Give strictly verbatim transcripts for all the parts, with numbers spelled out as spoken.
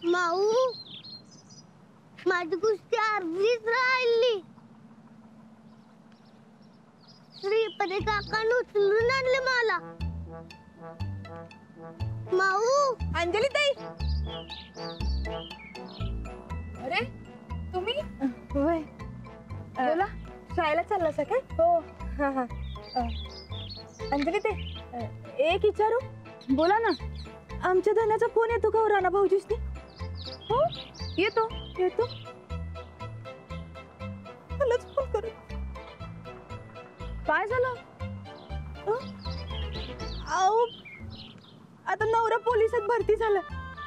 माऊ माझी कुस्ती अर्धीच राहिली. श्रीपती काकाने उचलून आणले मला. माऊ. अंजली ताई. अरे तुम्ही होय बोला. शाळेला चाललासा काय? हो. हा हा अंजली ताई एक विचारू. बोला ना. आमच्या धन्याचा फोन येतो का राणा भाऊजीसनी? हो येतो येतो. मलाच फोन करू. काय झालं? अहो आता नवरा पोलिसात भरती झाला.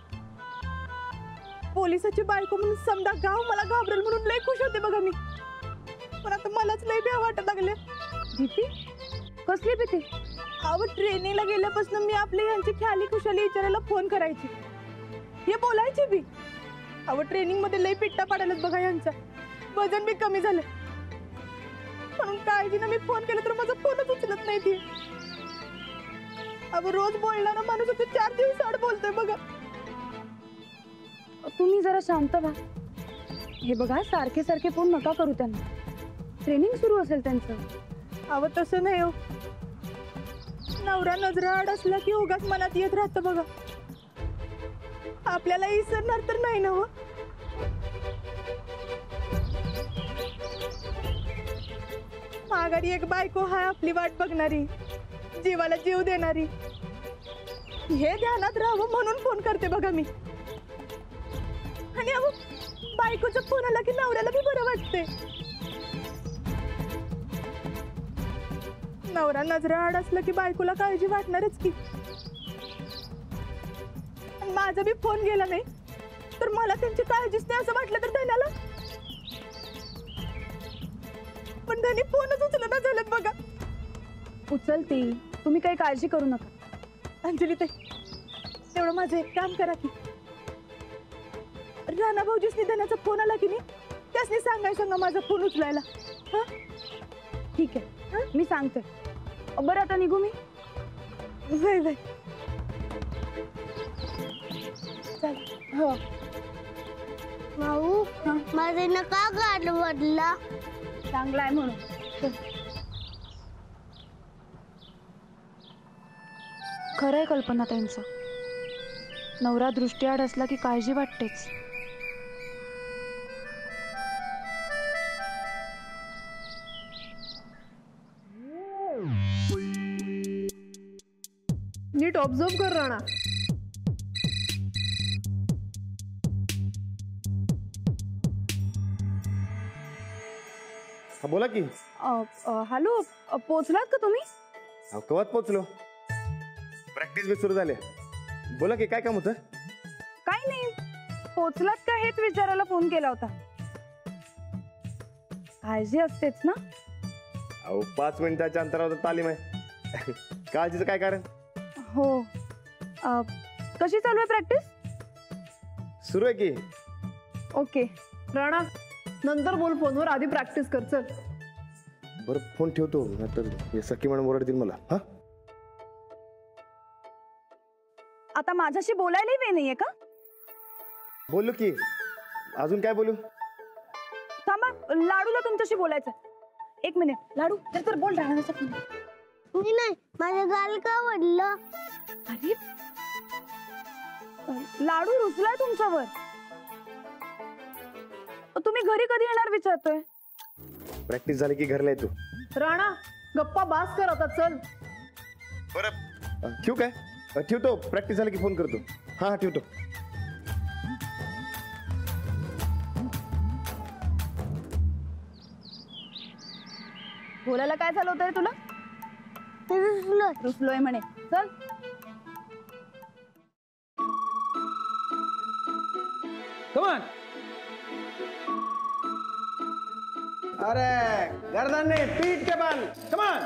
पोलिसाची बायको म्हणून समजा गाव मला घाबरेल म्हणून लय खुश होते बघा मी. पण आता मलाच लय भ्या वाटत लागले. भीती? कसली भीती? अहो ट्रेनिंगला गेल्यापासून मी आपली यांची ख्याली खुशाली विचारायला फोन करायची. हे बोलायची बी. अहो ट्रेनिंग मध्ये लय पिट्टा पडायलाच बघा यांचा. वजन बी कमी झालं. म्हणून काळजीने मी फोन केला तर माझा फोनच उचलत नाही ती. अहो रोज बोलणारा माणूस होते चार दिवस आड बोलतोय बघा. तुम्ही जरा शांत व्हा. हे बघा सारखे सारखे फोन नका करू त्यांना. ट्रेनिंग सुरू असेल त्यांचं. अहो तसं नाही हो. नवरा नजरा आड असला की उगाच मनात येत राहतं बघा. आपल्याला विसरणार तर नाही ना हो. माघारी एक बायको हाय आपली वाट बघणारी, जीवाला जीव देणारी. हे ध्यानात राहावं म्हणून फोन करते बघा मी. आणि अहो बायकोचा फोन आला की नवऱ्याला बी बरं वाटते. नवरा नजरा आड असला की बायकोला काळजी वाटणारच की. माझा बी फोन गेला नाही तर मला त्यांची काळजीच नाही असं वाटलं तर धन्याला. पण धनी फोनच उचलना झालेत बघा. उचलती. तुम्ही काही काळजी करू नका. अंजली ताई तेवढं माझं एक काम करा की. राणा भाऊजीसनी धन्याचा फोन आला की नाही त्यासनी सांगाय सांगा माझा फोन उचलायला. हा ठीक आहे मी सांगते. बरं आता निघू मी. वय वय हो. माऊ माझे नका गाड वडला. चांगला आहे म्हणून. खरंय कल्पना त्यांचं. नवरा दृष्टीआड असला की काळजी वाटतेच. नीट ऑब्झर्व कर राणा. बोला की. हॅलो पोचलात का तुम्ही? कवात पोचलो. प्रॅक्टिस बी सुरू झाली. बोला की काय काम होतं? काय नाही. पोचलात का हेच विचारायला फोन केला होता. काळजी असतेच ना. अहो पाच मिनिटाच्या अंतरावर तालीम आहे. काळजीचं काय कारण? हो. कशी चालू आहे प्रॅक्टिस? सुरू आहे की. ओके राणा नंतर बोल फोनवर. आधी प्रॅक्टिस कर चल. बरं फोन ठेवतो नाहीतर हे सखी मॅडम ओरडतील मला. हा आता माझ्याशी बोलायलाही वेळ नाहीये का? बोललो की. अजून काय बोलू? थांबा लाडूला तुमच्याशी बोलायचं. एक मिनिट. लाडू तर तर बोल. राहण्याचा फोन. मी नाही माझ्या गाल का वडलं. अरे लाडू रुसलाय तुमच्यावर. तुम्ही घरी कधी येणार विचारतोय? प्रॅक्टिस झाली की घरला येतो. राणा गप्पा बास कर आता चल. बरं ठेवू काय? ठेवतो. प्रॅक्टिस झाली की फोन करतो. हा हा ठेवतो. बोलायला काय झालं होतं तुला? रुसलोय. रुसलोय म्हणे. चल. Come on. अरे गर्दन नहीं पीठ के बल. Come on.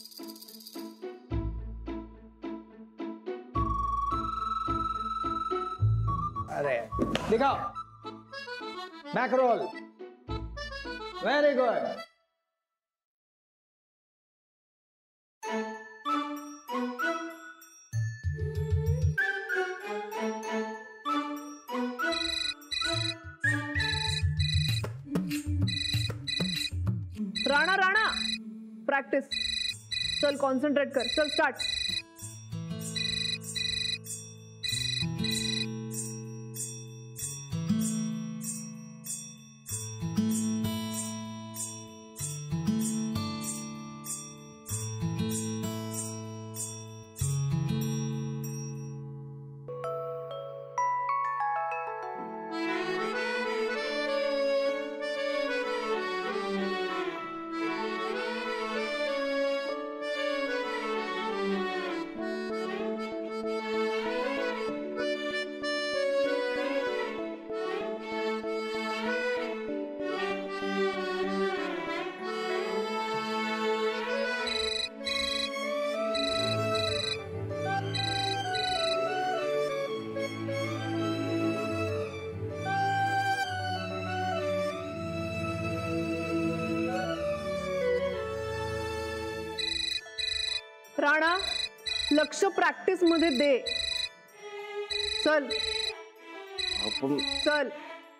अरे दिखाओ. Back roll. Very good. Practice. चल कॉन्सन्ट्रेट कर. चल स्टार्ट. राणा, लक्ष प्रॅक्टिस मध्ये दे. चल आपण चल.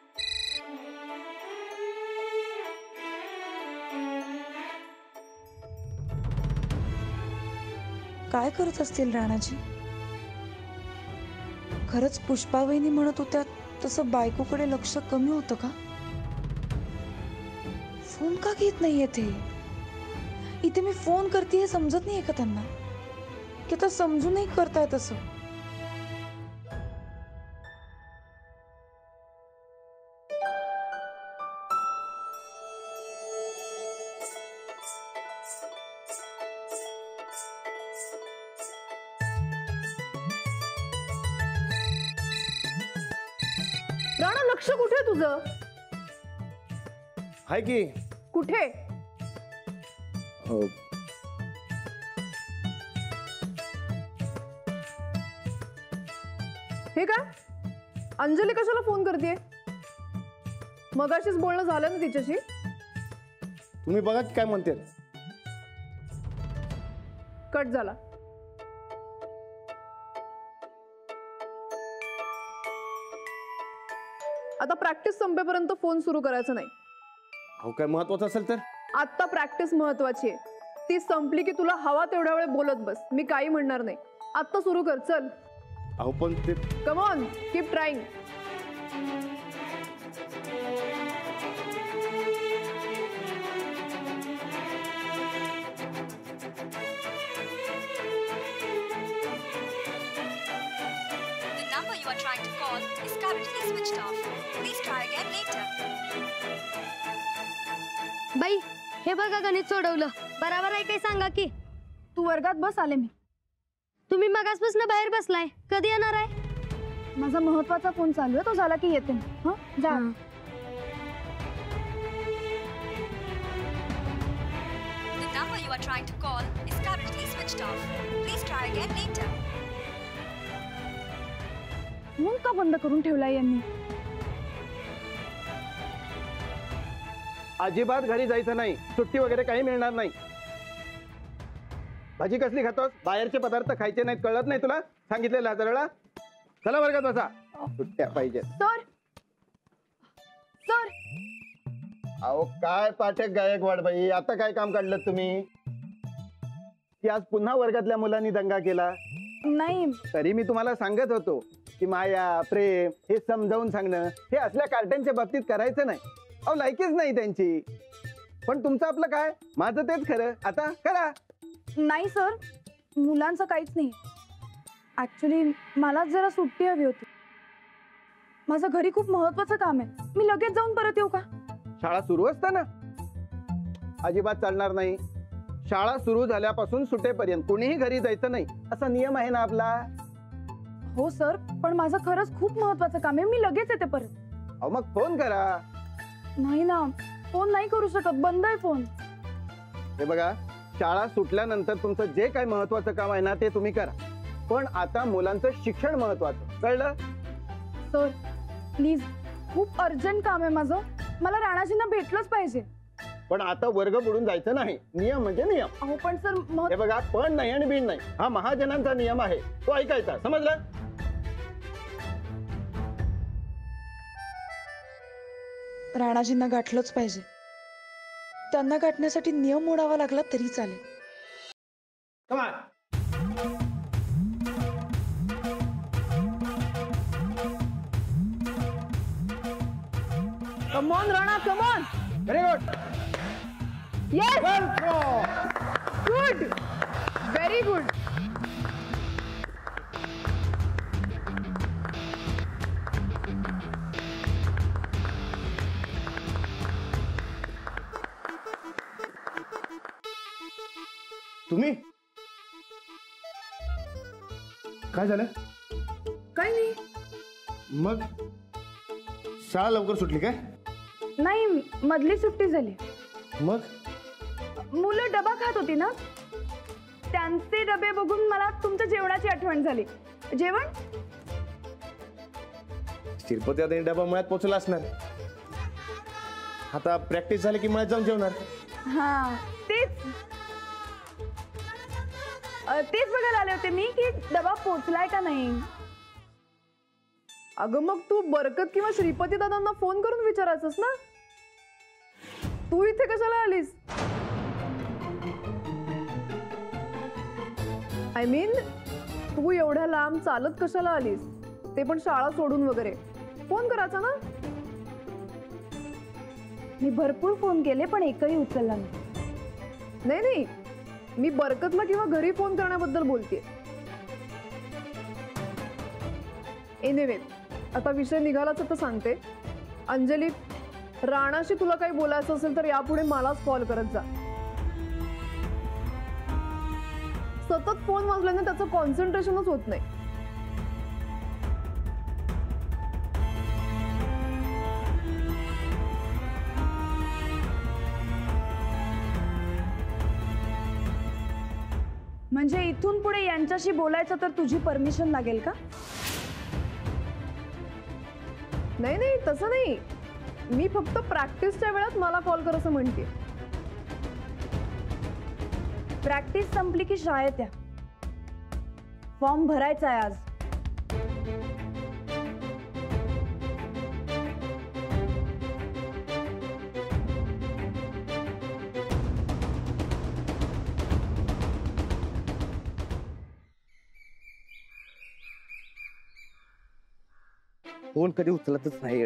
काय करत असतील राणाजी? खरंच पुष्पावहिनी म्हणत होत्या तसं बायकोकडे लक्ष कमी होतं का? फोन का घेत नाहीये ते? इथे मी फोन करते हे समजत नाहीये का त्यांना? की आता समजूनही करताय तसं? राणा, लक्ष कुठे तुझं? आहे की. कुठे? हो. हे काय? अंजली कशाला फोन करते? मगाशीच बोलणं झालं ना तिच्याशी. तुम्ही बघा की काय म्हणते. कट झाला. आता प्रॅक्टिस संपेपर्यंत फोन सुरू करायचा नाही. अहो काय महत्वाचं असेल तर. आता प्रॅक्टिस महत्वाची आहे. ती संपली की तुला हवा तेवढ्या वेळ बोलत बस. मी काही म्हणणार नाही. आता सुरू कर. चल. अहो पण ते. Come on, keep trying. The number you are trying to call is currently switched off. Please try again later. बाई, हे बघा गणित सोडवलं. बरोबर आहे काय सांगा की? तू वर्गात बस, आले मी. तुम्ही मगासपासून बाहेर बसलाय. कधी येणार आहे? माझा महत्वाचा फोन चालू आहे, तो झाला की येते. हं, जा. The number you are trying to call is currently switched off. Please try again later. Phone का बंद करून ठेवलाय यांनी? अजिबात घरी जायचं नाही. सुट्टी वगैरे काही मिळणार नाही. भाजी कसली खातोस? बाहेरचे पदार्थ खायचे नाहीत, कळत नाही तुला? सांगितलेलं हजाराला. चला वर्गात बसा. सुट्ट्या पाहिजे. सर सर अहो काय पाठक गायकवाड बाई, आता काय काम काढलं तुम्ही? की आज पुन्हा वर्गातल्या मुलांनी दंगा केला? नाही. तरी मी तुम्हाला सांगत होतो की माया प्रेम हे समजावून सांगणं हे असल्या कार्ट्यांच्या बाबतीत करायचं नाही. अहो लायकीच नाही त्यांची. पण तुमचं आपलं काय? माझं तेच खरं. आता करा. नाही सर, मुलांचं काहीच नाही. ऍक्च्युली मला जरा सुट्टी हवी होती. माझं घरी खूप महत्वाचं काम आहे. मी लगेच जाऊन परत येऊ का? शाळा सुरू असताना? अजिबात चालणार नाही. शाळा सुरू झाल्यापासून सुटेपर्यंत कोणीही घरी जायचं नाही असा नियम आहे ना आपला. हो सर, पण माझं खरंच खूप महत्वाचं काम आहे. मी लगेच येते परत. अहो मग फोन करा. नाही ना, फोन नाही करू शकत. बंद आहे फोन. हे बघा, शाळा सुटल्यानंतर तुमचं जे काही महत्वाचं काम आहे ना ते तुम्ही करा. पण आता मुलांचं शिक्षण महत्वाचं, कळलं? सर प्लीज, खूप अर्जंट काम आहे माझं. मला राणाजींना भेटलंच पाहिजे. पण आता वर्ग बुडून जायचं नाही. नियम म्हणजे नियम. अहो पण सर मह- हे बघा, पण नाही आणि बिन नाही हा महाजनांचा नियम आहे, तो ऐकायचा. समजलं? राणाजींना गाठलंच पाहिजे. त्यांना गाठण्यासाठी नियम मोडावा लागला तरी चालेल. Come on. Come on Rana, come on. Very good. Yes, Well throw. Good, very good. तुम्ही काय झालं? काही नाही. मग शाळा लवकर सुटली काय? नाही, मधली सुट्टी झाली. मग मुलं डबा खात होती ना, त्यांचे डबे बघून मला तुमच्या जेवणाची आठवण झाली. जेवण शिरपती आता डबा मळ्यात पोहोचला असणार. आता प्रॅक्टिस झाली की मळ्यात जाऊन जेवणार. हा तेच अ, तेच बघायला आले होते मी की डबा पोचलाय का नाही. अगं मग तू बरकत किंवा श्रीपती दादांना फोन करून विचारायचंस ना. तू इथे कशाला आलीस? आय मीन तू एवढ्या लांब चालत कशाला आलीस? ते पण शाळा सोडून वगैरे. फोन करायचा ना. मी भरपूर फोन केले पण एकही उचलला नाही. नाही नाही, मी बरकतला किंवा घरी फोन करण्याबद्दल बोलतेय. एनिवे, आता विषय निघालाच तर सांगते. अंजली, राणाशी तुला काही बोलायचं असेल तर यापुढे मलाच कॉल करत जा. सतत फोन वाजल्याने त्याचं कॉन्सन्ट्रेशनच होत नाही. म्हणजे इथून पुढे यांच्याशी बोलायचं तर तुझी परमिशन लागेल का? नाही नाही, तसं नाही. मी फक्त प्रॅक्टिसच्या वेळात मला कॉल कर असं म्हणते. प्रॅक्टिस संपली की शाळेत या. फॉर्म भरायचा आहे आज. फोन कधी उचलतच नाही.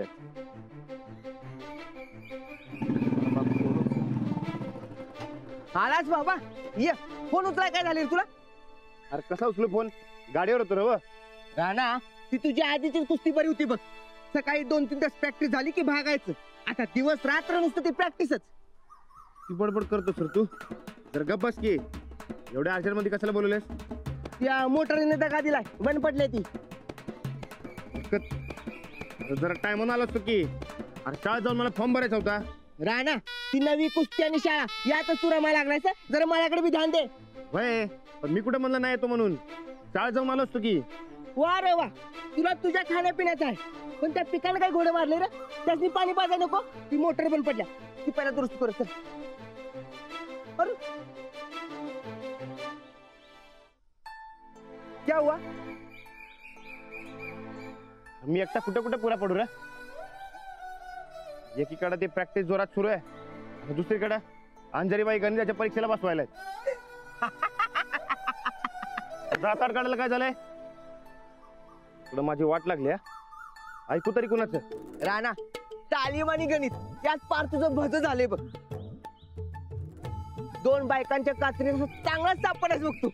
आलाच बाबा, ये फोन उचलाय. काय झाले तुला? अरे कसा उचलू फोन? गाडीवर होतो ना. राणा, ती तुझी आधीची कुस्ती बरी होती बघ. सकाळी दोन तीन तास प्रॅक्टिस झाली की भागायचं. आता दिवस रात्र नुसतं ती प्रॅक्टिसच. ती बडबड करतो सर तू. जर गप्प बस की. एवढ्या अर्जंट मध्ये कशाला बोलवलेस? त्या मोटरीने दगा दिलाय, बंद पडले ती. जरा टाइम होऊन आला असतो की. अरे शाळेत जाऊन मला फॉर्म भरायचा होता. राणा, ती नवी कुस्ती आणि शाळा यातच तुला मला लागलायचं. जरा माझ्याकडे बी ध्यान दे. वय, पण मी कुठं म्हणलं नाही येतो म्हणून. शाळेत जाऊन आलो असतो की. वा रे वा, तुला तुझ्या खाण्यापिण्याचं आहे. पण त्या पिकाने काही घोडे मारले रे. त्यासनी पाणी पाजाय नको. ती मोटर बंद पडल्या, ती पहिला दुरुस्त करत. अरे क्या हुआ? मी एकटा कुठे कुठे पुरा पडू रे. एकीकडे ते प्रॅक्टिस जोरात सुरू आहे आणि दुसरीकडे अंजलीबाई गणिताच्या परीक्षेला बसवायला. जातार काढायला काय झालंय? थोडं माझी वाट लागली. ऐकू तरी कुणाचं? राणा, तालीम आणि गणित यात पार तुझं भज झाले बघ. दोन बायकांच्या कात्रीला चांगलाच सापडायच बघ तू.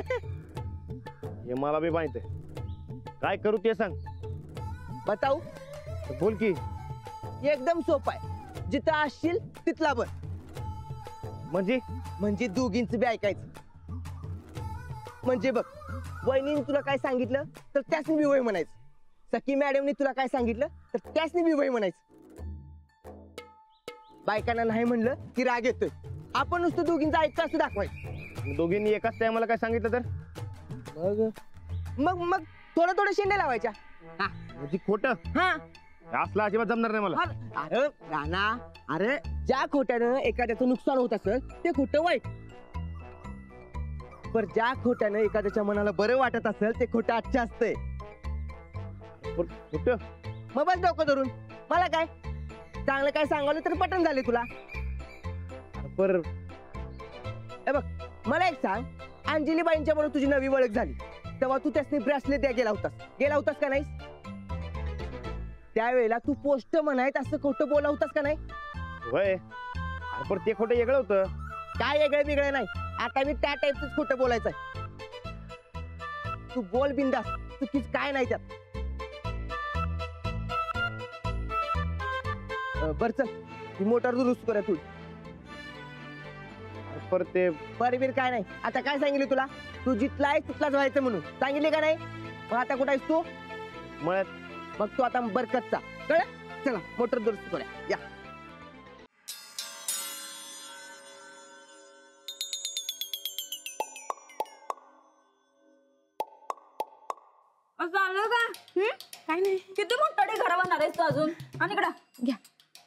हे मला बी माहित आहे. काय करू ते सांग. बताऊ? बोल की. एकदम सोपं आहे. जिथं असशील तिथला बन. म्हणजे म्हणजे दोघींच बी ऐकायचं. म्हणजे बघ, वहिनीने तुला काय सांगितलं तर त्यासनी बी वय म्हणायचं. सखी मॅडमने तुला काय सांगितलं तर त्यासनी बी वय म्हणायचं. बायकांना नाही म्हणलं की राग येतोय. आपण नुसतं दोघींचं ऐकतं असं दाखवायचं. दोघींनी एकाच टायमाला काय सांगितलं तर मग मग मग थोडं थोडं शेंड्या लावायच्या. हा म्हणजे खोटं. हा असला अजिबात जमणार नाही मला. अरे राणा, अरे ज्या खोट्यानं एखाद्याचं नुकसान होत असेल ते खोटं वाईट. पर ज्या खोट्यानं एखाद्याच्या मनाला बरं वाटत असेल ते खोटं आजच्या असतंय. खोटं? मग बस डोकं धरून. मला काय चांगलं काय सांगावलं तर पटन झाले तुला. पर ए बघ मला एक सांग, अंजली बाईंच्या बरोबर तुझी नवी ओळख झाली तेव्हा तू त्यासनी ब्रेसलेट द्या गेला होतास गेला होतास का नाहीस? त्यावेळेला तू पोस्ट म्हणायत असं खोटं बोला होतास का नाही? होय अरे पण ते खोटं वेगळं होतं. काय वेगळं वेगळं नाही, आता मी त्या टाईपच खोटं बोलायचं आहे. तू बोल बिंदास, चुकीच काय नाही त्यात. अं, बरं चल ही मोटर दुरुस्त करूया तू. अरे पर ते बरबीर काय नाही, आता काय सांगितलं तुला? तू जिथला आहे तिथलाच व्हायचं म्हणून सांगितले का नाही? मग आता कुठं आहेस तू? मळ्यात मग तू आता बरकतचा कळ. चला मोटर दुरुस्त करूया या. झालं का? काय नाही, किती मोठं घर बनणार आहेस तू अजून? आणि इकडं घ्या.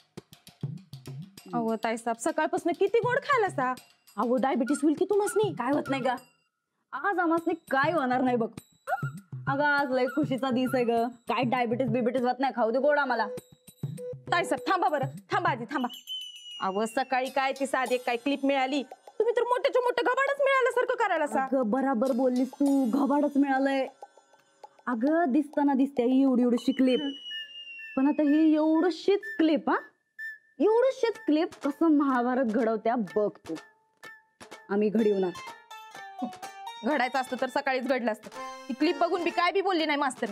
अहो ताईसाहेब सकाळपासून किती गोड खायला सा. अहो डायबिटीस होईल की तुम्हाला? काय होत नाही का? आज आम्हाला काय होणार नाही बघ. अगं आज लय खुशीचा दिवस आहे ग. काय डायबिटीस बिबिटीस होत नाही, खाऊ दे गोड आम्हाला. ताईसाहेब थांबा बरं, थांबा आधी थांबा. अहो सकाळी काय ती साधी एक काय क्लिप मिळाली, तुम्ही तर मोठ्याच्या मोठं घबाडच मिळाल्यासारखं करायला सा. बराबर बोललीस तू, घबाडच मिळालंय. अगं दिसताना दिसते ही एवढी एवढीशी क्लिप, पण आता ही एवढीशीच क्लिप, हा एवढीशीच क्लिप कसं महाभारत घडवत्या बघ तू. आम्ही घडवणार. घडायचं असतं तर सकाळीच घडलं असतं. ती क्लिप बघून बी काय बी बोलली नाही मास्तर.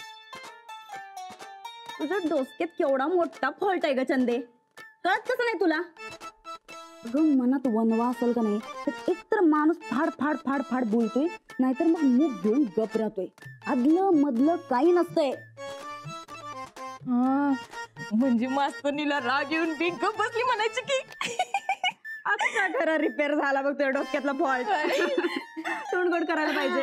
तुझ्या डोसक्यात केवढा मोठा फॉल्ट आहे ग चंदे, कळत कसं नाही तुला? अगं मनात वनवा असेल का नाही तर एकतर माणूस फाड फाड फाड फाड बोलतोय, नाहीतर मग मूग घेऊन गप राहतोय. आदलं मधलं काही नसतंय. हा म्हणजे मास्तरनीला राग येऊन बी गप बसली म्हणायची की आता घरा रिपेअर झाला बघ तुझ्या डोक्यातला फॉल्ट. तोंडगोड करायला पाहिजे.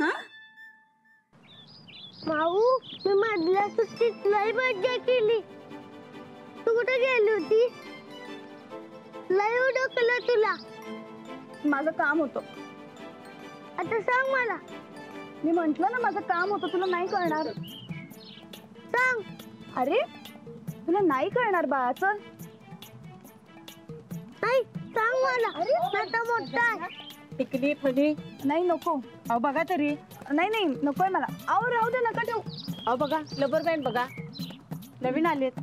माऊ मी मधल्या सुट्टीत लय मज्जा केली. तू कुठे गेली होती? लय उडकलं तुला. माझं काम होतं. आता सांग मला. मी म्हंटल ना माझं काम होतं, तुला नाही कळणार. सांग. अरे तुला नाही कळणार बाळा, चल. नाही सांग मला. आता मोठा आहे. टिकली फली नाही नको. अहो बघा तरी. नाही नाही नकोय मला. अहो राहू दे, नका ठेवू. अहो बघा लबर बँड बघा, नवीन आलेत.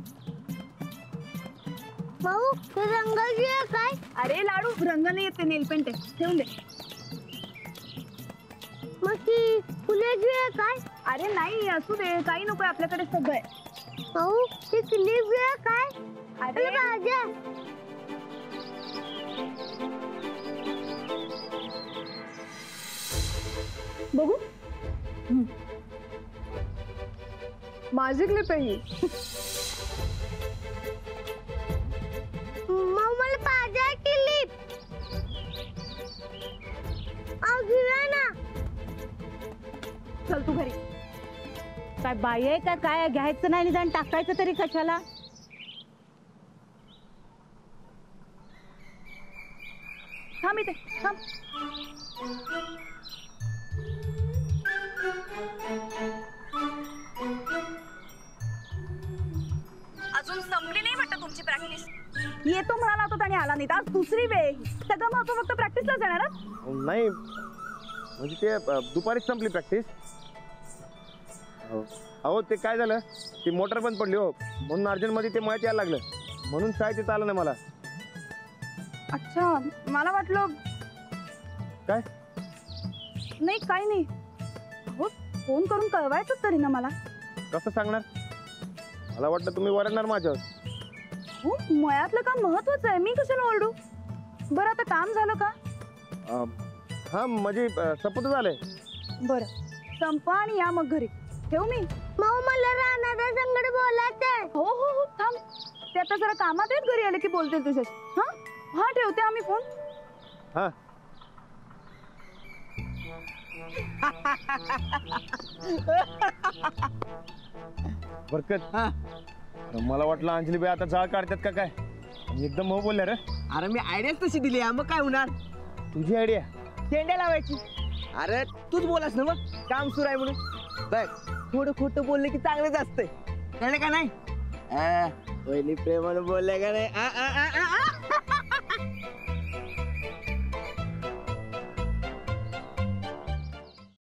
माऊ तू रंगाची आहे काय? अरे लाडू रंग नाही येते, नेल पेंट आहे, ठेवून दे. मग ती फुलाची आहे काय? अरे नाही असू दे, काही नको, आपल्याकडे सगळं आहे. माऊ ती क्लिप आहे काय? अरे भाज्या बघू. माझी क्लिप आहे ही. माऊ मला पाहिजे क्लिप. अहो घेऊया ना. चल तू घरी. काय बाई आहे का काय? घ्यायचं नाही निदान टाकायचं तरी कशाला? थांब इथे थांब. अजून संपली नाही वाटत तुमची प्रॅक्टिस. येतो म्हणाला होता आणि आला नाही. आज दुसरी वेळ. सगळं महत्व फक्त प्रॅक्टिसला जाणार. नाही म्हणजे ते अ, दुपारीच संपली प्रॅक्टिस. अहो ते काय झालं, ती मोटर बंद पडली हो, म्हणून अर्जंटमध्ये ते मळ्यात यायला लागलं, म्हणून शाळेत येता आलं नाही मला. अच्छा मला वाटलं काय? नाही काही नाही. हो फोन करून कळवायचं तरी ना मला. कसं सांगणार? मला वाटलं तुम्ही वरडणार माझ्यावर. हो मयातलं काम महत्वाचं आहे, मी कशाला ओरडू. बरं आता काम झालं का? अ, हा म्हणजे अ, सपत झालंय. बरं संपा आणि या मग घरी. ठेवू मी? माऊ मला राहणाऱ्या संगड बोलायचंय. हो हो हो थांब, ते आता जरा कामात आहेत, घरी आले की बोलतील तुझ्याशी. हा हा ठेवते आम्ही फोन. हा बरकत. मला वाटलं अंजली बाई आता जाळ काढतात का काय, एकदम हो बोलल्या रे. अरे मी आयडियाच तशी दिली आहे, मग काय होणार? तुझी आयडिया? शेंड्या लावायची. अरे तूच बोलास ना मग काम सुरू आहे म्हणून. बघ थोडं खोटं बोलले की चांगलंच असतंय, कळलं का नाही? पहिली प्रेमानं बोलले का नाही? आ, आ, आ, आ, आ.